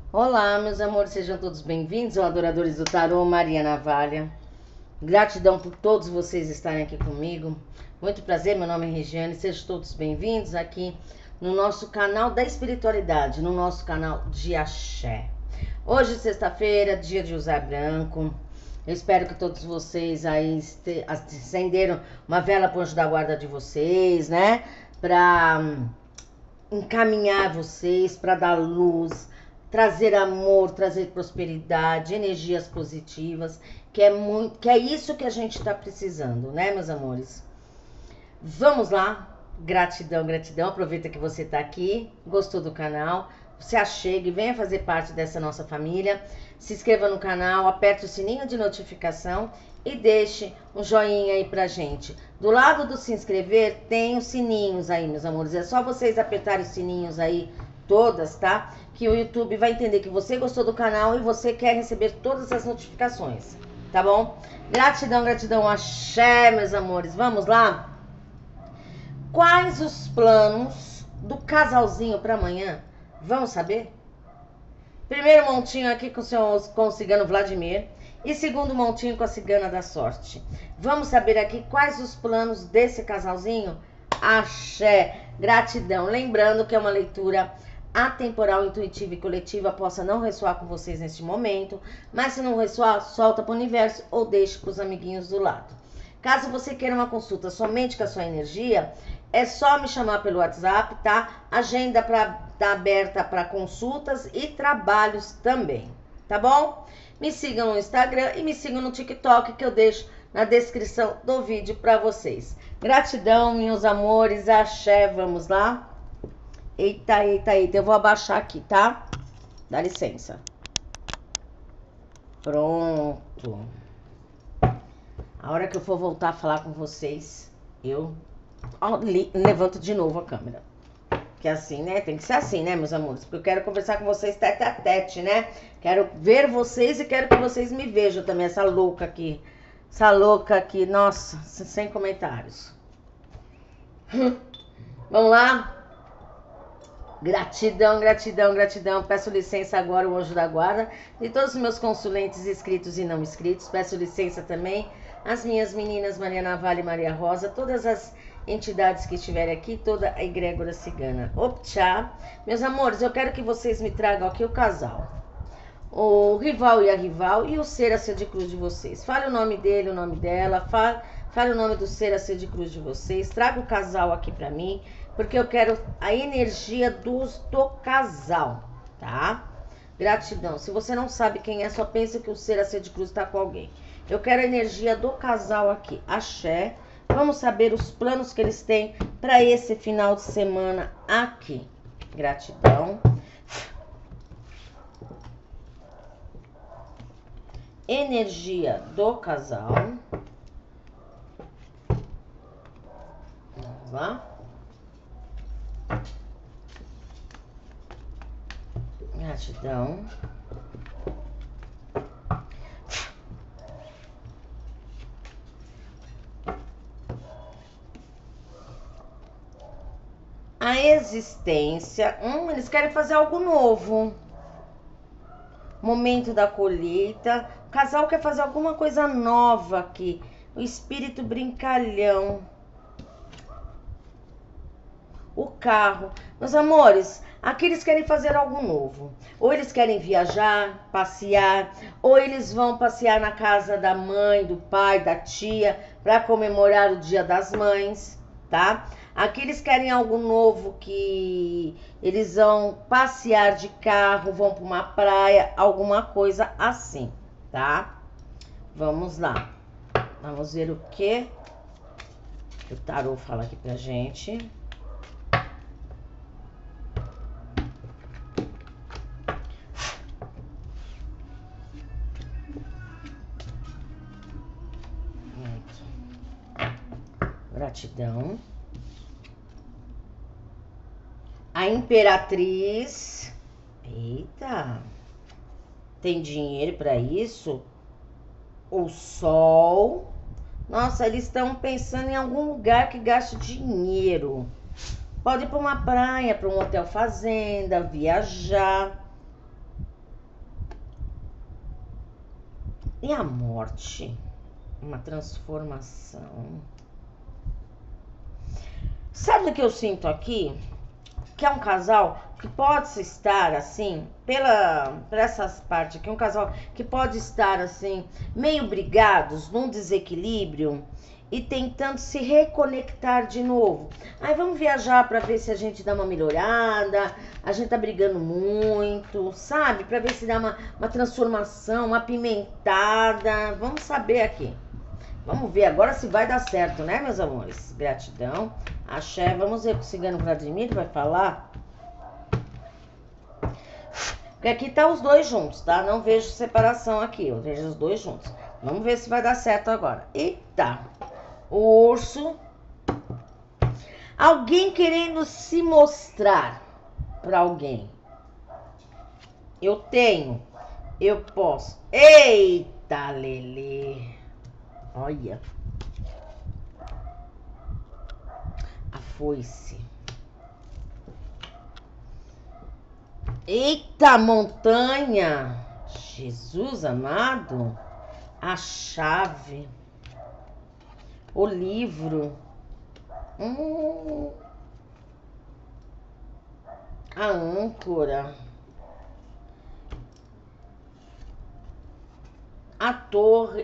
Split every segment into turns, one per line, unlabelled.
Olá, meus amores, sejam todos bem-vindos ao Adoradores do Tarô, Maria Navalha. Gratidão por todos vocês estarem aqui comigo. Muito prazer, meu nome é Regiane, sejam todos bem-vindos aqui no nosso canal da espiritualidade, no nosso canal de Axé. Hoje, sexta-feira, dia de usar branco. Eu espero que todos vocês aí acenderam uma vela para o anjo da guarda de vocês, né? Para encaminhar vocês, para dar luz, trazer amor, trazer prosperidade, energias positivas, que é isso que a gente está precisando, né, meus amores? Vamos lá, gratidão, gratidão. Aproveita que você está aqui, gostou do canal, se achegue, venha fazer parte dessa nossa família, se inscreva no canal, aperte o sininho de notificação e deixe um joinha aí pra gente. Do lado do se inscrever tem os sininhos aí, meus amores, é só vocês apertarem os sininhos aí, todas, tá? Que o YouTube vai entender que você gostou do canal e você quer receber todas as notificações, tá bom? Gratidão, gratidão, axé, meus amores. Vamos lá? Quais os planos do casalzinho para amanhã? Vamos saber? Primeiro montinho aqui com o cigano Vladimir e segundo montinho com a cigana da sorte. Vamos saber aqui quais os planos desse casalzinho? Axé, gratidão. Lembrando que é uma leitura atemporal, intuitiva e coletiva, possa não ressoar com vocês neste momento, mas se não ressoar, solta para o universo ou deixe para os amiguinhos do lado. Caso você queira uma consulta somente com a sua energia, é só me chamar pelo WhatsApp, tá? Agenda tá aberta para consultas e trabalhos também, tá bom? Me sigam no Instagram e me sigam no TikTok, que eu deixo na descrição do vídeo para vocês. Gratidão, meus amores, axé, vamos lá? Eita, eita, eita, eu vou abaixar aqui, tá? Dá licença. Pronto. A hora que eu for voltar a falar com vocês, eu levanto de novo a câmera. Que é assim, né? Tem que ser assim, né, meus amores? Porque eu quero conversar com vocês tete a tete, né? Quero ver vocês e quero que vocês me vejam também, essa louca aqui. Essa louca aqui, nossa, sem comentários. Vamos lá? Gratidão, gratidão, gratidão. Peço licença agora, o anjo da guarda, de todos os meus consulentes inscritos e não inscritos. Peço licença também às minhas meninas Maria Navalha e Maria Rosa, todas as entidades que estiverem aqui, toda a egrégora cigana. Optcha. Meus amores, eu quero que vocês me tragam aqui o casal. O rival e a rival e o ser a ser de cruz de vocês. Fale o nome dele, o nome dela, fale o nome do ser a ser de cruz de vocês. Traga o casal aqui pra mim, porque eu quero a energia do casal, tá? Gratidão. Se você não sabe quem é, só pensa que o ser a ser de cruz tá com alguém. Eu quero a energia do casal aqui. Axé. Vamos saber os planos que eles têm para esse final de semana aqui. Gratidão. Energia do casal. Vamos lá. Gratidão. A existência. Eles querem fazer algo novo. Momento da colheita. O casal quer fazer alguma coisa nova aqui. O espírito brincalhão. O carro. Meus amores, aqui eles querem fazer algo novo. Ou eles querem viajar, passear, ou eles vão passear na casa da mãe, do pai, da tia, para comemorar o Dia das Mães, tá? Aqui eles querem algo novo, que eles vão passear de carro, vão para uma praia, alguma coisa assim, tá? Vamos lá. Vamos ver o que o tarô fala aqui pra gente. Gratidão. A imperatriz. Eita. Tem dinheiro para isso? O sol. Nossa, eles estão pensando em algum lugar que gaste dinheiro. Pode ir para uma praia, para um hotel fazenda, viajar. E a morte? Uma transformação. Sabe o que eu sinto aqui? Que é um casal que pode estar assim, por essas partes aqui, um casal que pode estar assim, meio brigados, num desequilíbrio e tentando se reconectar de novo. Aí vamos viajar para ver se a gente dá uma melhorada, a gente tá brigando muito, sabe? Para ver se dá uma transformação, uma apimentada. Vamos saber aqui. Vamos ver agora se vai dar certo, né, meus amores? Gratidão. Axé, vamos ver o que o Cigano Vladimir vai falar. Porque aqui tá os dois juntos, tá? Não vejo separação aqui, eu vejo os dois juntos. Vamos ver se vai dar certo agora. Eita! O urso. Alguém querendo se mostrar pra alguém. Eu tenho. Eu posso. Eita, Lelê. Olha. A foice. Eita, montanha. Jesus amado. A chave. O livro. A âncora. A torre.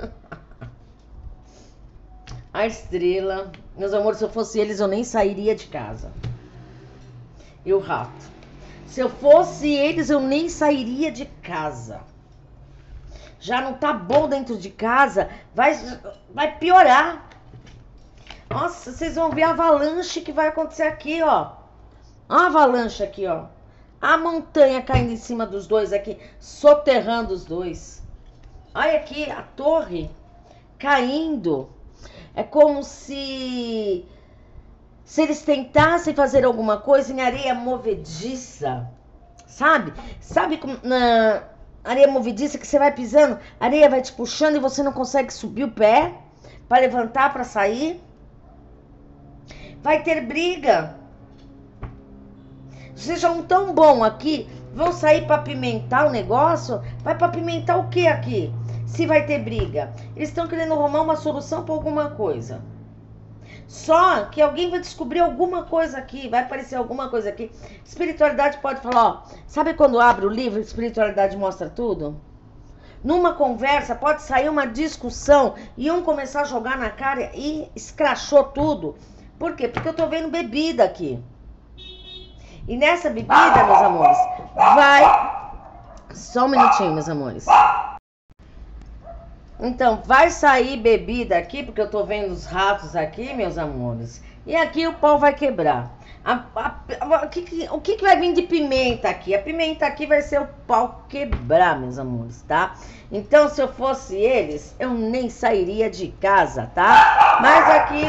A estrela. Meus amores, se eu fosse eles, eu nem sairia de casa. E o rato. Se eu fosse eles, eu nem sairia de casa. Já não tá bom dentro de casa, vai piorar. Nossa, vocês vão ver a avalanche que vai acontecer aqui, ó. A avalanche aqui, ó. A montanha caindo em cima dos dois aqui, soterrando os dois. Olha aqui, a torre caindo. É como se eles tentassem fazer alguma coisa em areia movediça, sabe? Sabe como na areia movediça que você vai pisando, a areia vai te puxando e você não consegue subir o pé para levantar, para sair? Vai ter briga. Vocês já não tão bom aqui, vão sair para pimentar o negócio? Vai para pimentar o que aqui? Se vai ter briga. Eles estão querendo arrumar uma solução para alguma coisa. Só que alguém vai descobrir alguma coisa aqui, vai aparecer alguma coisa aqui. Espiritualidade pode falar, ó, sabe quando abre o livro, espiritualidade mostra tudo? Numa conversa pode sair uma discussão e um começar a jogar na cara e escrachou tudo. Por quê? Porque eu tô vendo bebida aqui. E nessa bebida, meus amores, vai... Só um minutinho, meus amores. Então, vai sair bebida aqui, porque eu tô vendo os ratos aqui, meus amores. E aqui o pau vai quebrar. O que vai vir de pimenta aqui? A pimenta aqui vai ser o pau quebrar, meus amores, tá? Então, se eu fosse eles, eu nem sairia de casa, tá? Mas aqui...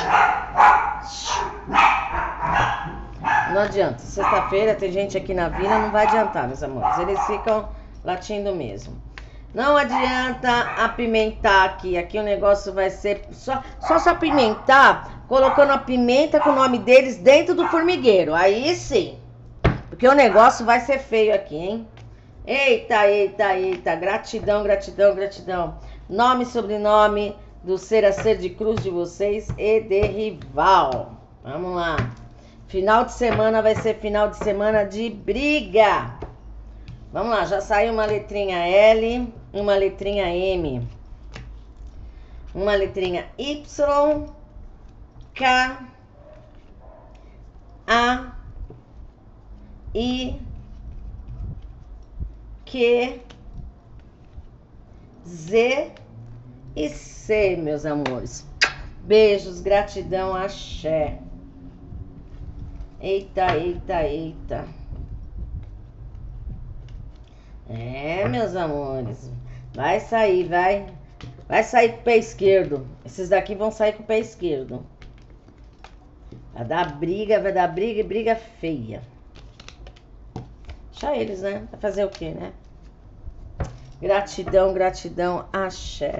Não adianta. Sexta-feira tem gente aqui na vila, não vai adiantar, meus amores. Eles ficam latindo mesmo. Não adianta apimentar aqui. Aqui o negócio vai ser só se apimentar, colocando a pimenta com o nome deles dentro do formigueiro. Aí sim. Porque o negócio vai ser feio aqui, hein? Eita, eita, eita. Gratidão, gratidão, gratidão. Nome e sobrenome do ser a ser de cruz de vocês e de rival. Vamos lá. Final de semana vai ser final de semana de briga. Vamos lá, já saiu uma letrinha L, uma letrinha M, uma letrinha Y, K, A, I, Q, Z e C, meus amores. Beijos, gratidão, axé. Eita, eita, eita. É, meus amores. Vai sair, vai sair com o pé esquerdo. Esses daqui vão sair com o pé esquerdo. Vai dar briga e briga feia. Deixa eles, né? Vai fazer o quê, né? Gratidão, gratidão, axé.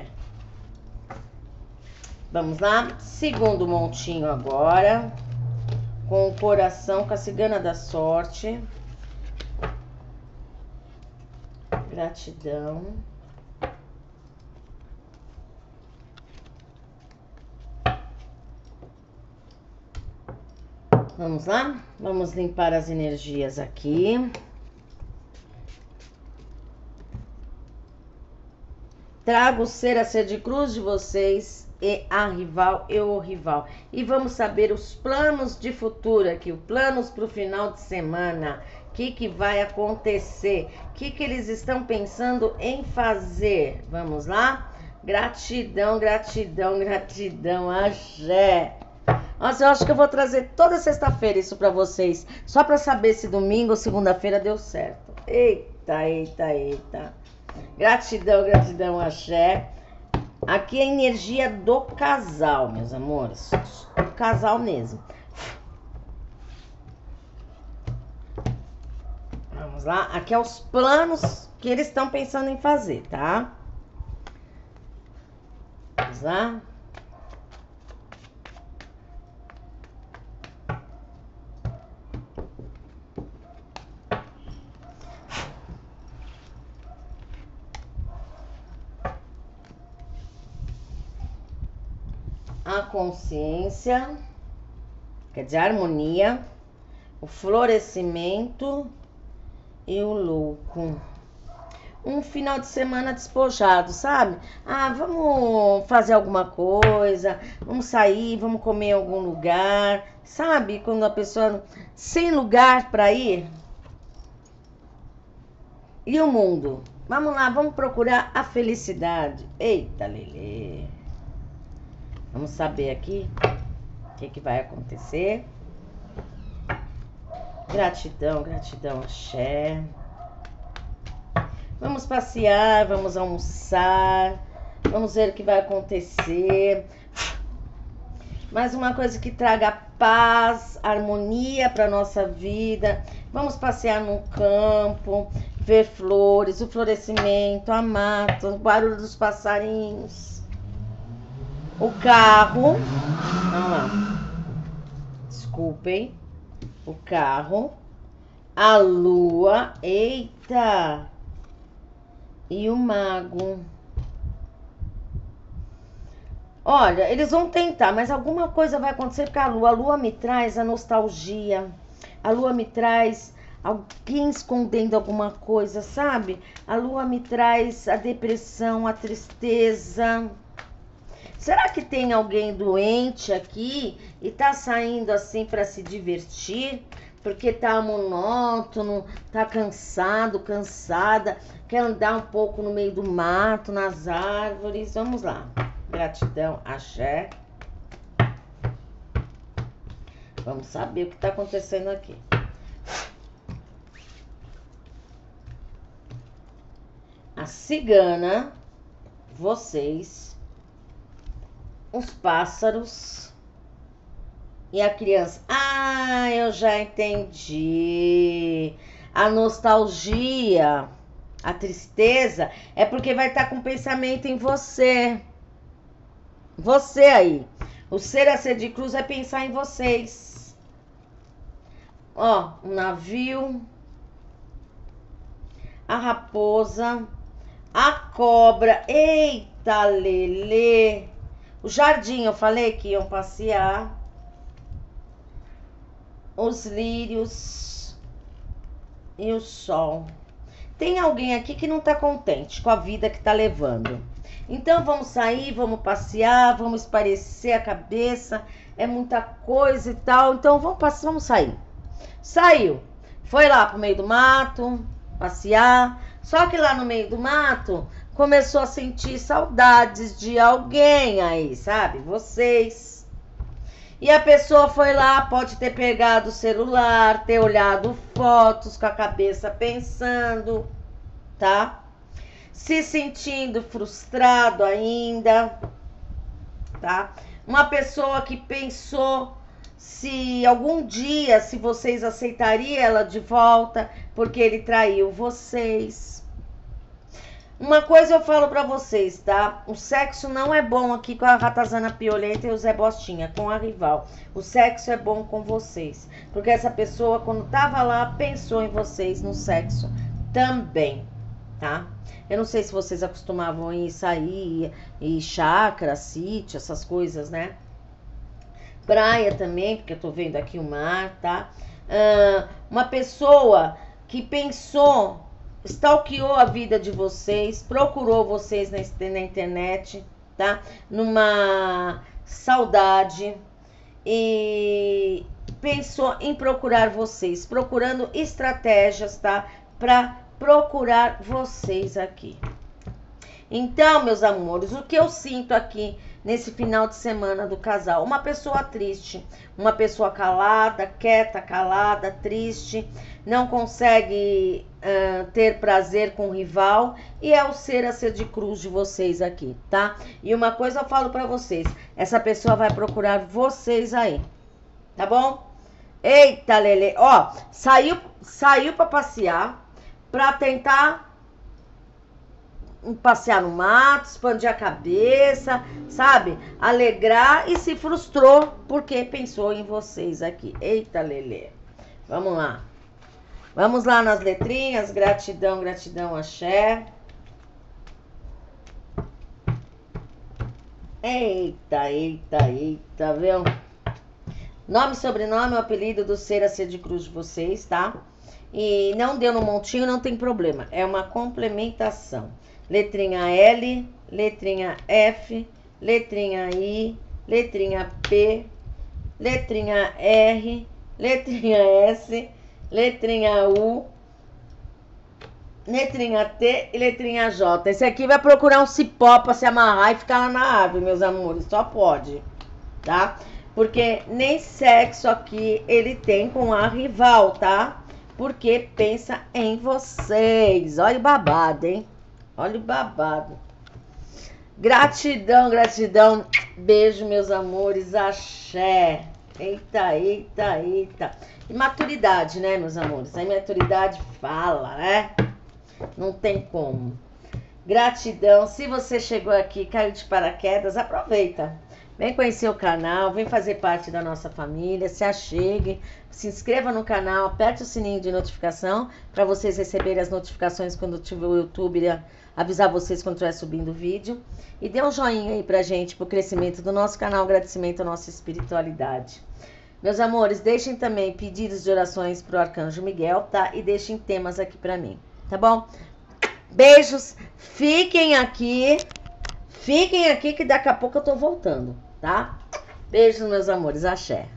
Vamos lá. Segundo montinho agora. Com o coração, com a cigana da sorte. Gratidão. Vamos lá? Vamos limpar as energias aqui. Trago o ser a ser de cruz de vocês e a rival e o rival. E vamos saber os planos de futuro aqui, os planos para o final de semana. O que vai acontecer? O que eles estão pensando em fazer? Vamos lá? Gratidão, gratidão, gratidão, axé. Nossa, eu acho que eu vou trazer toda sexta-feira isso para vocês. Só para saber se domingo ou segunda-feira deu certo. Eita, eita, eita. Gratidão, gratidão, axé. Aqui é a energia do casal, meus amores. Do casal mesmo. Vamos lá. Aqui é os planos que eles estão pensando em fazer, tá? Vamos lá. A consciência, quer dizer, a harmonia, o florescimento e o louco. Um final de semana despojado, sabe? Ah, vamos fazer alguma coisa, vamos sair, vamos comer em algum lugar, sabe? Quando a pessoa sem lugar para ir. E o mundo? Vamos lá, vamos procurar a felicidade. Eita, Lelê. Vamos saber aqui o que vai acontecer. Gratidão, gratidão, axé. Vamos passear, vamos almoçar. Vamos ver o que vai acontecer. Mais uma coisa que traga paz, harmonia para nossa vida. Vamos passear no campo, ver flores, o florescimento, a mata, o barulho dos passarinhos. O carro, vamos lá, desculpem, o carro, a lua, eita, e o mago. Olha, eles vão tentar, mas alguma coisa vai acontecer porque a lua me traz a nostalgia, a lua me traz alguém escondendo alguma coisa, sabe? A lua me traz a depressão, a tristeza. Será que tem alguém doente aqui e tá saindo assim para se divertir? Porque tá monótono, tá cansado, cansada, quer andar um pouco no meio do mato, nas árvores. Vamos lá. Gratidão, axé. Vamos saber o que tá acontecendo aqui. A cigana, vocês, os pássaros e a criança. Ah, eu já entendi. A nostalgia, a tristeza é porque vai estar com pensamento em você. Você aí. O ser a ser de cruz é pensar em vocês. Ó, um navio, a raposa, a cobra. Eita, Lelê. O jardim, eu falei que iam passear. Os lírios e o sol. Tem alguém aqui que não tá contente com a vida que tá levando. Então vamos sair, vamos passear, vamos espairecer a cabeça. É muita coisa e tal. Então vamos sair. Saiu. Foi lá pro meio do mato, passear. Só que lá no meio do mato começou a sentir saudades de alguém aí, sabe? Vocês. E a pessoa foi lá, pode ter pegado o celular, ter olhado fotos com a cabeça pensando, tá? Se sentindo frustrado ainda, tá? Uma pessoa que pensou se algum dia, se vocês aceitariam ela de volta, porque ele traiu vocês. Uma coisa eu falo pra vocês, tá? O sexo não é bom aqui com a Ratazana Piolenta e o Zé Bostinha, com a rival. O sexo é bom com vocês. Porque essa pessoa, quando tava lá, pensou em vocês no sexo também, tá? Eu não sei se vocês acostumavam ir sair, chácara, sítio, essas coisas, né? praia também, porque eu tô vendo aqui o mar, tá? Uma pessoa que pensou, stalkeou a vida de vocês, procurou vocês na internet, tá? Numa saudade e pensou em procurar vocês, procurando estratégias, tá? Para procurar vocês aqui. Então, meus amores, o que eu sinto aqui nesse final de semana do casal? Uma pessoa triste, uma pessoa calada, quieta, calada, triste, não consegue ter prazer com o rival e é o ser a ser de cruz de vocês aqui, tá? E uma coisa eu falo pra vocês, essa pessoa vai procurar vocês aí, tá bom? Eita, Lelê, ó, saiu pra passear, pra tentar passear no mato, expandir a cabeça, sabe? Alegrar e se frustrou porque pensou em vocês aqui. Eita, Lelê. Vamos lá. Vamos lá nas letrinhas. Gratidão, gratidão, axé. Eita, eita, eita, viu? Nome, sobrenome, o apelido do ser a ser de cruz de vocês, tá? E não deu no montinho, não tem problema. É uma complementação. Letrinha L, letrinha F, letrinha I, letrinha P, letrinha R, letrinha S, letrinha U, letrinha T e letrinha J. Esse aqui vai procurar um cipó pra se amarrar e ficar lá na árvore, meus amores. Só pode, tá? Porque nem sexo aqui ele tem com a rival, tá? Porque pensa em vocês. Olha o babado, hein? Olha o babado. Gratidão, gratidão. Beijo, meus amores. Axé. Eita, eita, eita. E maturidade, né, meus amores? A maturidade fala, né? Não tem como. Gratidão. Se você chegou aqui, caiu de paraquedas, aproveita. Vem conhecer o canal, vem fazer parte da nossa família, se achegue, se inscreva no canal, aperte o sininho de notificação para vocês receberem as notificações quando tiver o YouTube, avisar vocês quando estiver subindo o vídeo. E dê um joinha aí pra gente, pro crescimento do nosso canal, agradecimento à nossa espiritualidade. Meus amores, deixem também pedidos de orações pro Arcanjo Miguel, tá? E deixem temas aqui pra mim, tá bom? Beijos, fiquem aqui que daqui a pouco eu tô voltando, tá? Beijos, meus amores, axé.